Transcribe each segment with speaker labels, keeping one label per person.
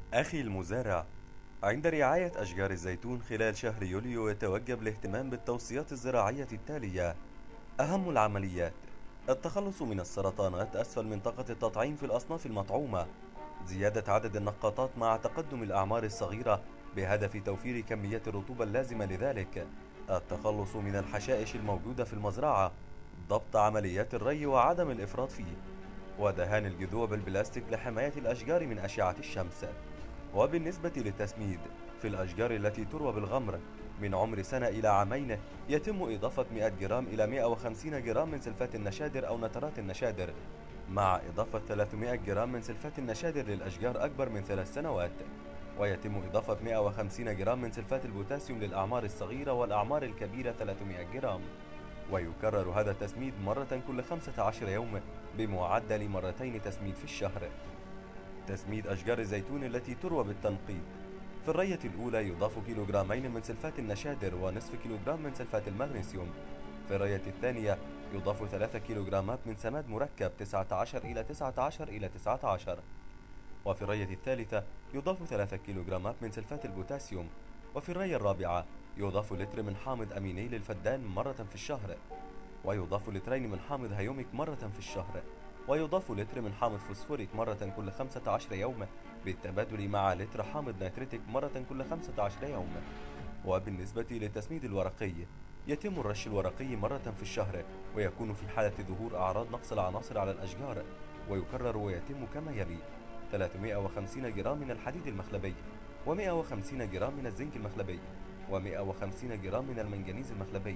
Speaker 1: أخي المزارع، عند رعاية أشجار الزيتون خلال شهر يوليو يتوجب الاهتمام بالتوصيات الزراعية التالية. أهم العمليات: التخلص من السرطانات أسفل منطقة التطعيم في الأصناف المطعومة، زيادة عدد النقاطات مع تقدم الأعمار الصغيرة بهدف توفير كمية الرطوبة اللازمة لذلك، التخلص من الحشائش الموجودة في المزرعة، ضبط عمليات الري وعدم الإفراط فيه، ودهان الجذوع بالبلاستيك لحماية الأشجار من أشعة الشمس. وبالنسبة للتسميد، في الأشجار التي تروى بالغمر من عمر سنة إلى عامين يتم إضافة 100 جرام إلى 150 جرام من سلفات النشادر أو نترات النشادر، مع إضافة 300 جرام من سلفات النشادر للأشجار أكبر من 3 سنوات، ويتم إضافة 150 جرام من سلفات البوتاسيوم للأعمار الصغيرة والأعمار الكبيرة 300 جرام. ويكرر هذا التسميد مرة كل 15 يوم بمعدل مرتين تسميد في الشهر. تسميد أشجار الزيتون التي تروى بالتنقيط: في الرية الأولى يضاف كيلوغرامين من سلفات النشادر ونصف كيلوغرام من سلفات المغنيسيوم. في الرية الثانية يضاف 3 كيلوغرامات من سماد مركب 19 إلى 19 إلى 19. وفي الرية الثالثة يضاف 3 كيلوغرامات من سلفات البوتاسيوم. وفي الرية الرابعة يضاف لتر من حامض أميني للفدان مرة في الشهر، ويضاف لترين من حامض هيوميك مرة في الشهر، ويضاف لتر من حامض فوسفوريك مرة كل 15 يوم بالتبادل مع لتر حامض نيتريتيك مرة كل 15 يوم. وبالنسبة للتسميد الورقي، يتم الرش الورقي مرة في الشهر، ويكون في حالة ظهور أعراض نقص العناصر على الأشجار، ويكرر ويتم كما يلي: 350 جرام من الحديد المخلبي، و150 جرام من الزنك المخلبي، و150 جرام من المنجنيز المخلبي،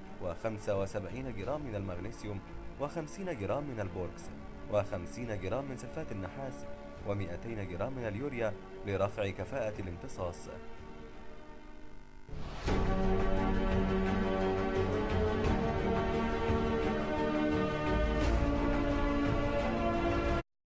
Speaker 1: و75 جرام من المغنيسيوم، و50 جرام من البوركس، و50 جرام من سلفات النحاس، و200 جرام من اليوريا لرفع كفاءة الامتصاص.